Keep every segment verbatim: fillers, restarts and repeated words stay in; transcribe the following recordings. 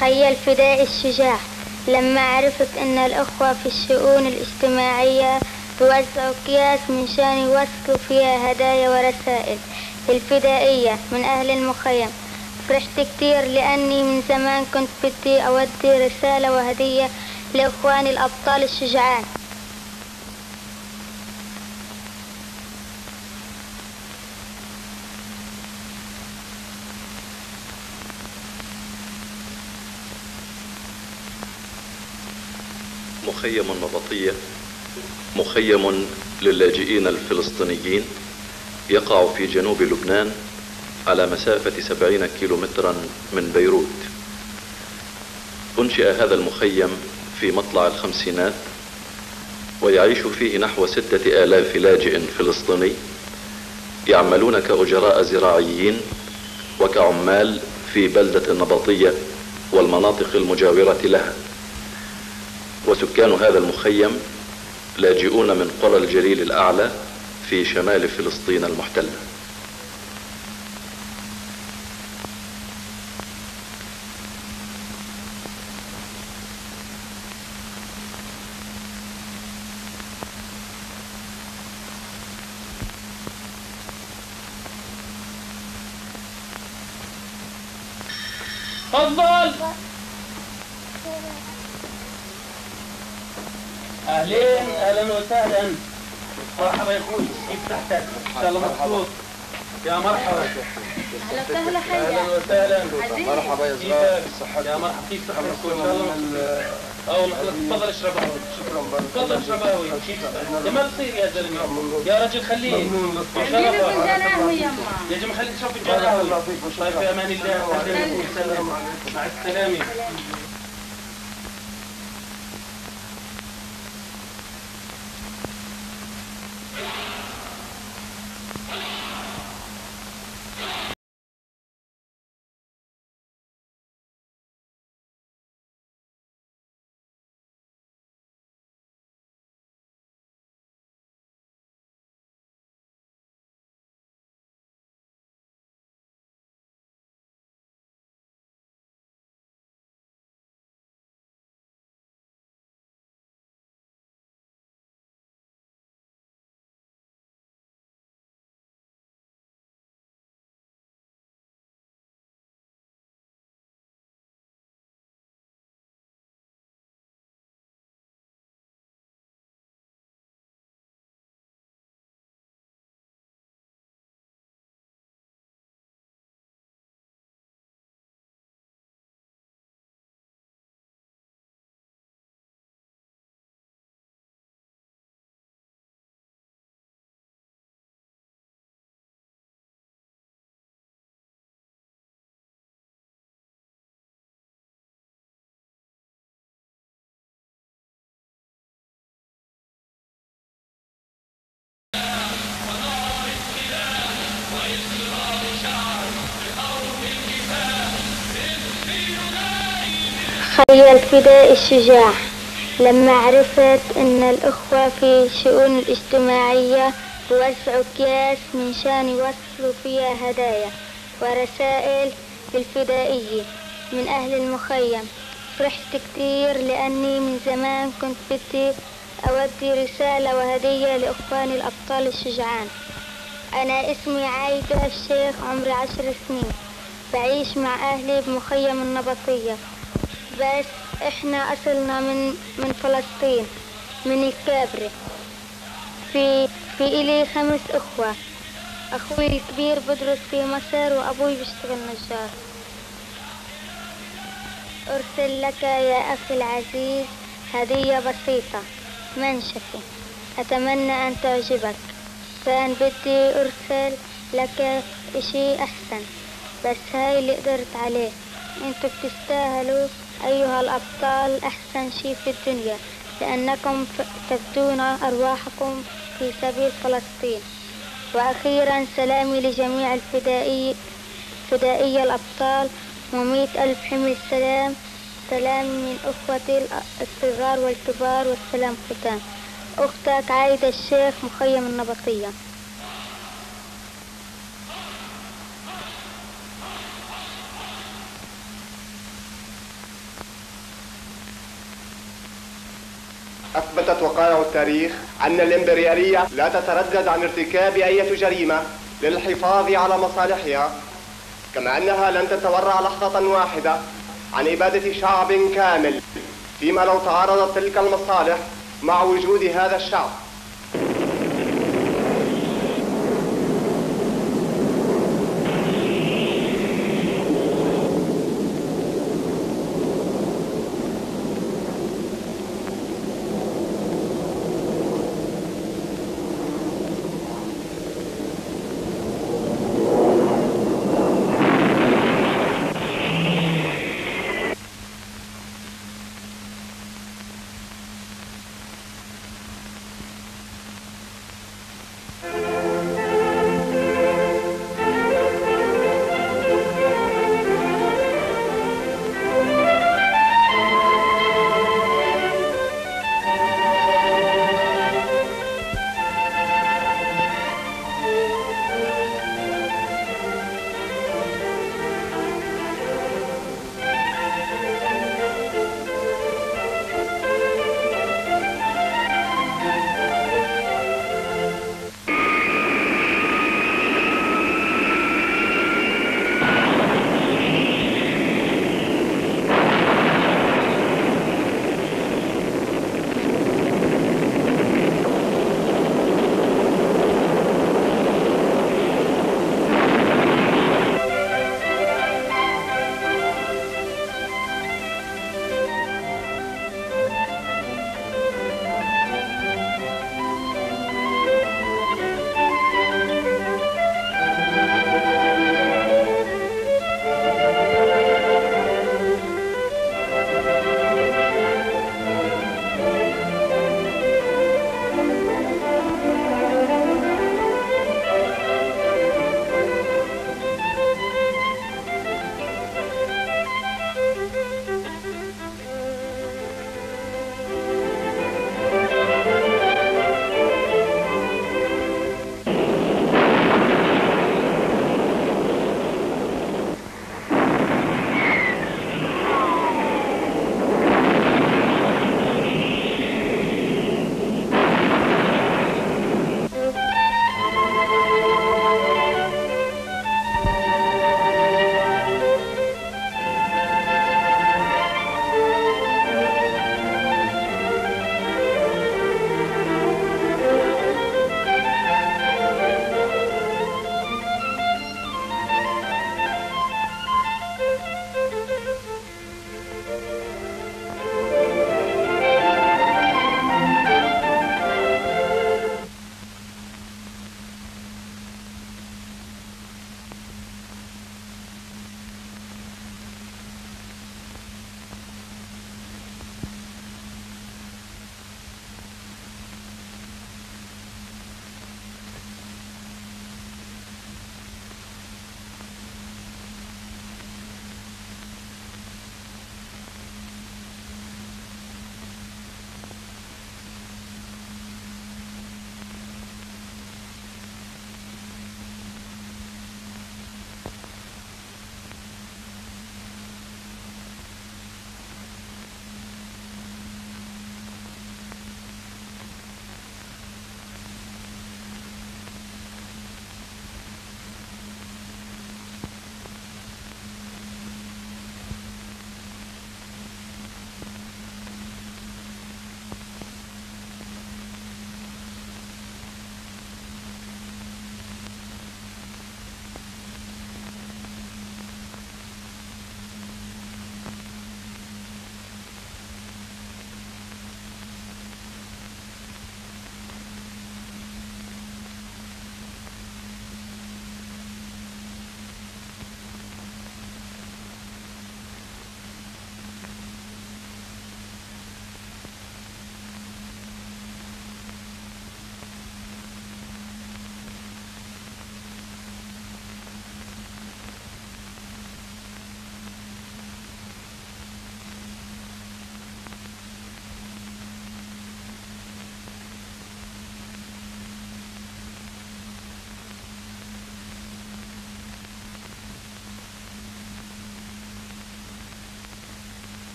خي الفدائي الشجاع لما عرفت أن الأخوة في الشؤون الاجتماعية يوزعوا أكياس من شان يوصلوا فيها هدايا ورسائل. الفدائية من أهل المخيم. فرحت كتير لأني من زمان كنت بدي أودي رسالة وهدية لإخواني الأبطال الشجعان. مخيم النبطية مخيم للاجئين الفلسطينيين يقع في جنوب لبنان على مسافة سبعين كيلومترا من بيروت. أنشئ هذا المخيم في مطلع الخمسينات ويعيش فيه نحو ستة آلاف لاجئ فلسطيني يعملون كأجراء زراعيين وكعمال في بلدة النبطية والمناطق المجاورة لها. وسكان هذا المخيم لاجئون من قرى الجليل الأعلى في شمال فلسطين المحتلة. تفضل. اهلين اهلا وسهلا. مرحبا يا اخوي، كيف تحتك؟ ان شاء الله مبسوط. يا مرحبا. أهلا وسهلا حيا. اهلا وسهلا. مرحبا يا زلمه. كيفك؟ يا مرحبا، كيف صحتك؟ ان شاء الله. اه تفضل اشرب قهوه. شكرا. تفضل اشرب قهوه. يا ما بصير يا زلمه. يا رجل خليه. خليني فنجان قهوه يما. يا جماعه خليك تشرب فنجان قهوه. طيب في امان الله. مع السلامه. خي الفدائي الشجاع لما عرفت أن الأخوة في الشؤون الاجتماعية يوزعوا أكياس من شان يوصلوا فيها هدايا ورسائل للفدائيين من أهل المخيم. فرحت كتير لأني من زمان كنت بدي أودي رسالة وهدية لإخواني الأبطال الشجعان. أنا اسمي عايدة الشيخ، عمري عشر سنين، بعيش مع أهلي بمخيم النبطية، بس إحنا أصلنا من من فلسطين، من الكابري. في في إلي خمس أخوة. أخوي الكبير بدرس في مصر وأبوي بيشتغل نجار. أرسل لك يا أخي العزيز هدية بسيطة منشفة، أتمنى أن تعجبك. كان بدي أرسل لك إشي أحسن، بس هاي اللي قدرت عليه. انتوا بتستاهلوا أيها الأبطال أحسن شي في الدنيا، لأنكم تفدون أرواحكم في سبيل فلسطين. وأخيرا سلامي لجميع الفدائي فدائية الأبطال ومئة ألف حمل سلام. سلام من أخوتي الصغار والكبار، والسلام ختام. أختك عايدة الشيخ، مخيم النبطية. أثبتت وقائع التاريخ أن الإمبريالية لا تتردد عن ارتكاب أي جريمة للحفاظ على مصالحها، كما أنها لن تتورع لحظة واحدة عن إبادة شعب كامل، فيما لو تعارضت تلك المصالح مع وجود هذا الشعب.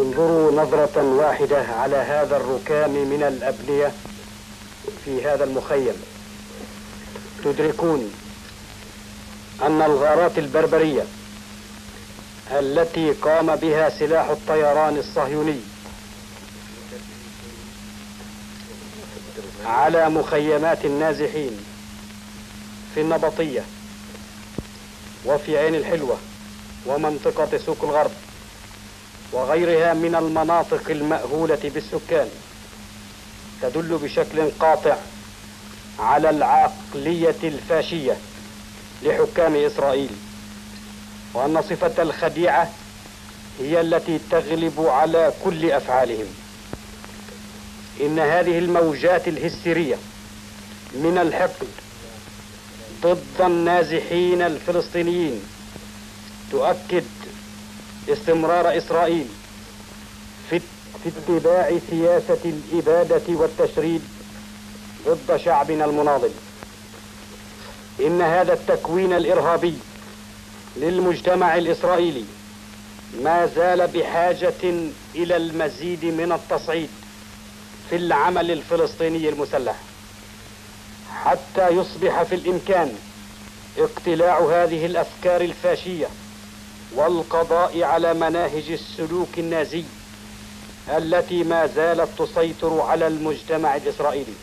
انظروا نظرة واحدة على هذا الركام من الأبنية في هذا المخيم، تدركون أن الغارات البربرية التي قام بها سلاح الطيران الصهيوني على مخيمات النازحين في النبطية وفي عين الحلوة ومنطقة سوق الغرب وغيرها من المناطق المأهولة بالسكان تدل بشكل قاطع على العقلية الفاشية لحكام إسرائيل، وأن صفة الخديعة هي التي تغلب على كل أفعالهم. إن هذه الموجات الهستيرية من الحقد ضد النازحين الفلسطينيين تؤكد استمرار إسرائيل في اتباع سياسة الإبادة والتشريد ضد شعبنا المناضل. إن هذا التكوين الإرهابي للمجتمع الإسرائيلي ما زال بحاجة إلى المزيد من التصعيد في العمل الفلسطيني المسلح حتى يصبح في الإمكان اقتلاع هذه الأفكار الفاشية والقضاء على مناهج السلوك النازي التي ما زالت تسيطر على المجتمع الإسرائيلي.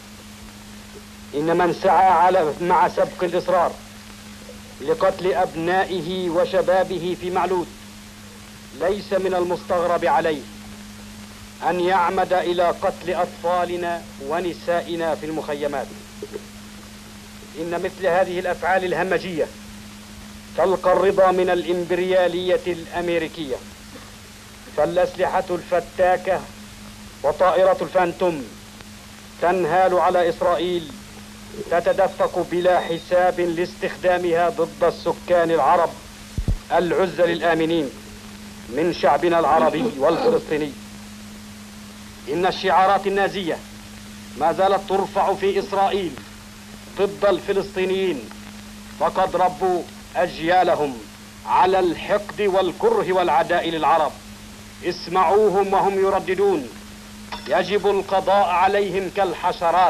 إن من سعى على مع سبق الإصرار لقتل أبنائه وشبابه في معلول ليس من المستغرب عليه أن يعمد إلى قتل أطفالنا ونسائنا في المخيمات. إن مثل هذه الأفعال الهمجية تلقى الرضا من الإمبريالية الأمريكية، فالأسلحة الفتاكة وطائرة الفانتوم تنهال على إسرائيل تتدفق بلا حساب لاستخدامها ضد السكان العرب العزل الآمنين من شعبنا العربي والفلسطيني. إن الشعارات النازية ما زالت ترفع في إسرائيل ضد الفلسطينيين، فقد ربوا أجيالهم على الحقد والكره والعداء للعرب. اسمعوهم وهم يرددون: يجب القضاء عليهم كالحشرات،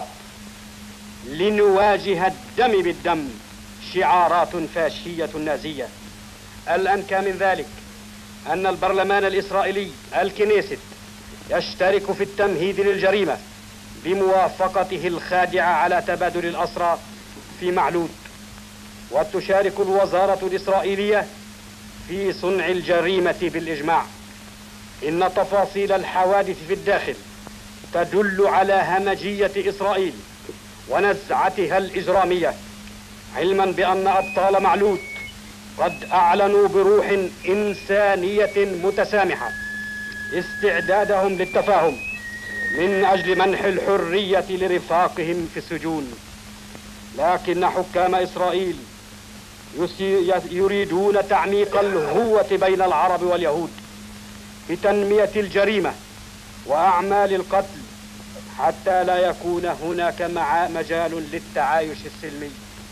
لنواجه الدم بالدم. شعارات فاشية نازية. الأنكى من ذلك أن البرلمان الإسرائيلي الكنيست يشترك في التمهيد للجريمة بموافقته الخادعة على تبادل الأسرى في معلول، وتشارك الوزارة الإسرائيلية في صنع الجريمة بالإجماع. إن تفاصيل الحوادث في الداخل تدل على همجية إسرائيل ونزعتها الإجرامية، علما بأن أبطال معلول قد أعلنوا بروح إنسانية متسامحة استعدادهم للتفاهم من أجل منح الحرية لرفاقهم في السجون. لكن حكام إسرائيل يريدون تعميق الهوة بين العرب واليهود بتنمية الجريمة وأعمال القتل حتى لا يكون هناك مجال للتعايش السلمي.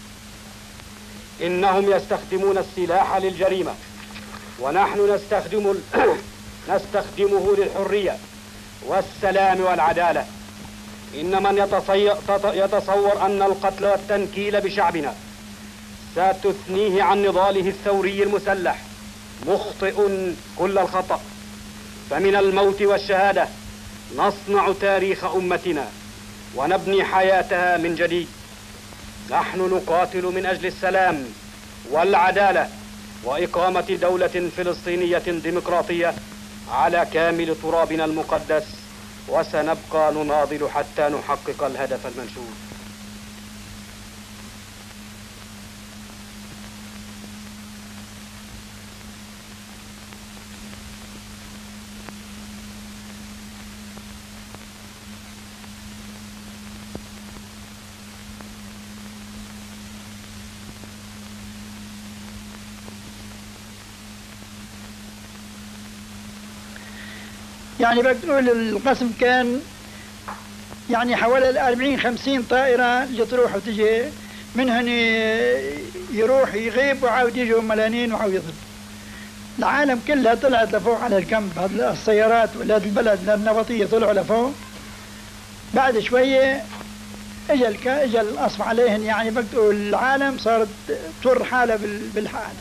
إنهم يستخدمون السلاح للجريمة، ونحن نستخدم نستخدمه للحرية والسلام والعدالة. إن من يتصور أن القتل والتنكيل بشعبنا ستثنيه عن نضاله الثوري المسلح مخطئ كل الخطأ. فمن الموت والشهادة نصنع تاريخ أمتنا ونبني حياتها من جديد. نحن نقاتل من أجل السلام والعدالة وإقامة دولة فلسطينية ديمقراطية على كامل ترابنا المقدس، وسنبقى نناضل حتى نحقق الهدف المنشود. يعني بتقول القسم كان يعني حوالي الأربعين خمسين طائرة اللي تروح وتجي، منهن يروح يغيب وعاود يجوا ملانين وعاود يضرب. العالم كلها طلعت لفوق على الكامب، هذه السيارات ولاد البلد النبطية طلعوا لفوق. بعد شوية اجى الك... اجى القصف عليهن، يعني بقوا العالم صارت تر حالها بال... بالحال.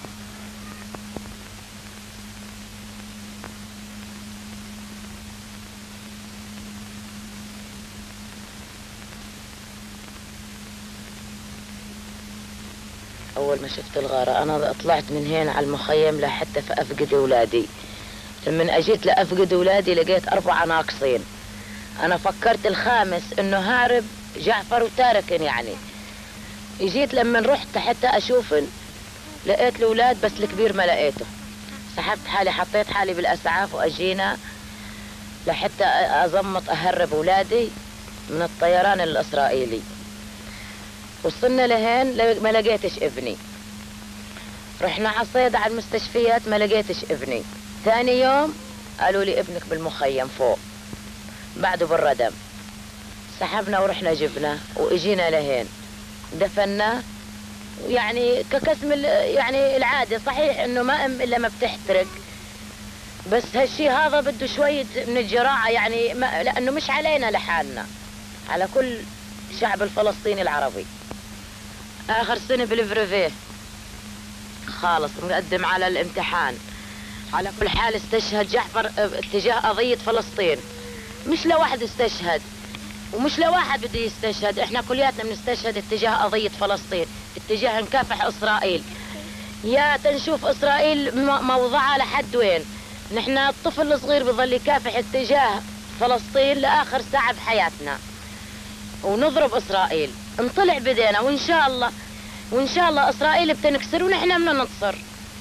أول ما شفت الغارة أنا طلعت من هنا على المخيم لحتى فأفقد أولادي. لما أجيت لأفقد أولادي لقيت أربعة ناقصين. أنا فكرت الخامس إنه هارب جعفر وتاركن يعني. جيت لما رحت حتى أشوفن لقيت الأولاد بس الكبير ما لقيته. سحبت حالي حطيت حالي بالأسعاف وأجينا لحتى أضمط أهرب أولادي من الطيران الإسرائيلي. وصلنا لهين ما لقيتش ابني. رحنا على الصيد على المستشفيات ما لقيتش ابني. ثاني يوم قالوا لي ابنك بالمخيم فوق بعده بالردم. سحبنا ورحنا جبنا واجينا لهين دفناه. يعني كقسم يعني العادي صحيح انه ما ام الا ما بتحترق، بس هالشي هذا بده شوية من الجراعة يعني ما لانه مش علينا لحالنا، على كل الشعب الفلسطيني العربي. آخر سنة بالبريفيه خالص مقدم على الامتحان. على كل حال استشهد جعفر اتجاه قضية فلسطين، مش لواحد استشهد ومش لواحد بده يستشهد، احنا كلياتنا بنستشهد اتجاه قضية فلسطين، اتجاه نكافح اسرائيل. يا تنشوف اسرائيل موضعها لحد وين. نحن الطفل الصغير بظل يكافح اتجاه فلسطين لاخر ساعة بحياتنا ونضرب اسرائيل. نطلع بدينا وان شاء الله وان شاء الله اسرائيل بتنكسر ونحن بدنا ننتصر.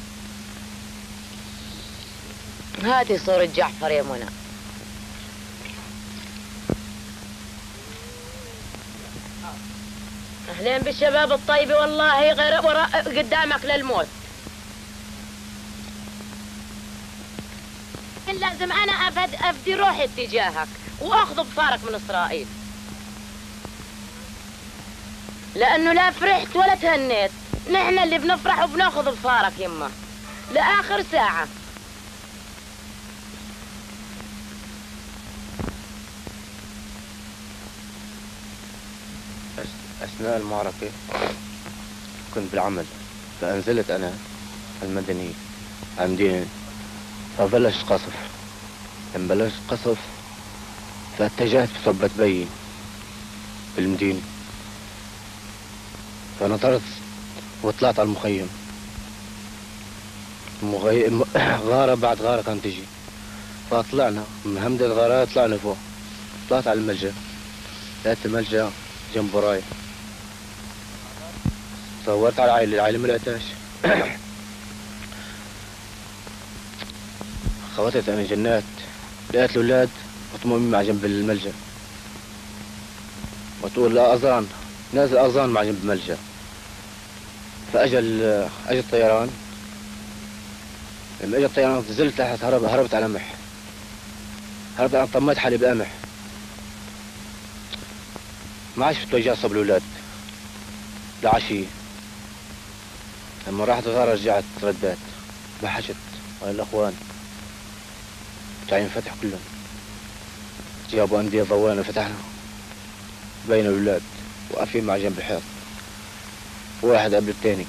هاتي صورة جعفر يا منى. اهلين بالشباب الطيبة والله غير وراء قدامك للموت. لازم انا افد افدي روحي اتجاهك واخذ بصارك من اسرائيل، لانه لا فرحت ولا تهنيت. نحن اللي بنفرح وبناخذ بصارك يما لاخر ساعة. أثناء المعركة كنت بالعمل، فأنزلت أنا المدني عمدين فبلش قصف. لما بلش قصف فاتجهت بصبة بي بالمدينة، فنطرت وطلعت على المخيم. مغي... غارة بعد غارة كانت تجي، فطلعنا من همدة غارات طلعنا فوق. طلعت على الملجأ، لقيت الملجأ جنب وراي. صورت على العائلة، العائلة ما لقيتهاش. خوتت انا جنات، لقيت الاولاد مطمومين مع جنب الملجأ، وتقول لا اذان نازل اذان مع جنب الملجأ. فاجى اجى الطيران. لما اجى الطيران نزلت تحت، هرب هربت على قمح. هربت انا طميت حالي بقمح. ما عادش بتوجع صوب الاولاد لعشية. لما راحت الغارة رجعت ردات بحشت على الاخوان جايين فتح كلهم. جابوا اندية ضوانا فتحنا بين الاولاد واقفين مع جنب الحيط، واحد قبل الثاني.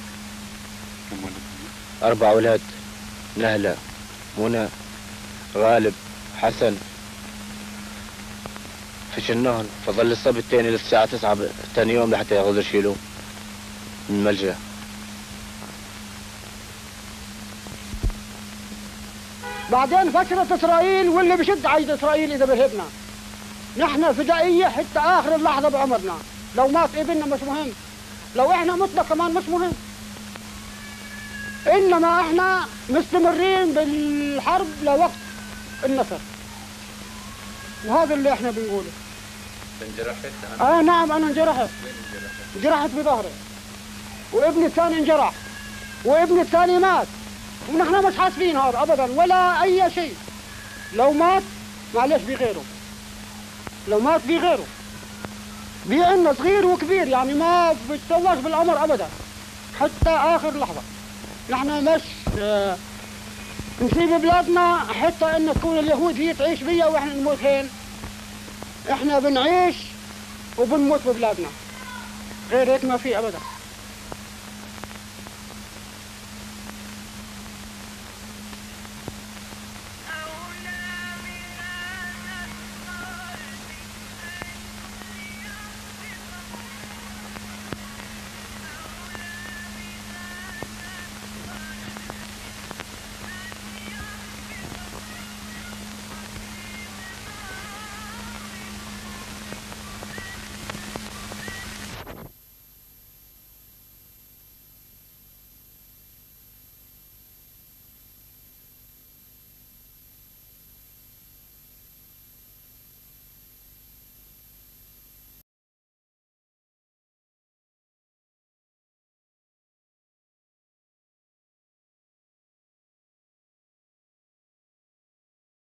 اربع اولاد، نهلة، منى، غالب، حسن. فشلناهن. فظل الصبي الثاني للساعة تسعة ثاني يوم لحتى ياخذوا يشيلوه من الملجأ. بعدين فشلت اسرائيل، واللي بشد عيد اسرائيل اذا برهبنا. نحن فدائية حتى اخر اللحظة بعمرنا. لو مات ابننا مش مهم، لو احنا متنا كمان مش مهم، انما احنا مستمرين بالحرب لوقت النصر. وهذا اللي احنا بنقوله. انجرحت؟ اه نعم انا انجرحت. انجرحت بظهري، وابني الثاني انجرح، وابني الثاني مات، ونحن مش حاسبين هذا ابدا ولا اي شيء. لو مات معلش بغيره، لو مات بغيره، بأنه صغير وكبير يعني ما بتسواش بالعمر ابدا حتى اخر لحظه. نحن مش آه نسيب بلادنا حتى ان تكون اليهود هي تعيش بيها واحنا نموت هين. احنا بنعيش وبنموت ببلادنا، غير هيك ما في ابدا.